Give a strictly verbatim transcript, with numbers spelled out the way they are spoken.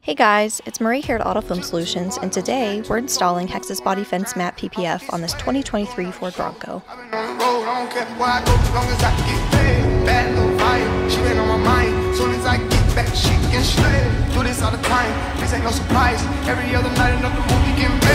Hey guys, it's Marie here at Auto Film Solutions, and today we're installing Hex's Body Fence Matte P P F on this twenty twenty-three Ford Bronco. Every other night another movie getting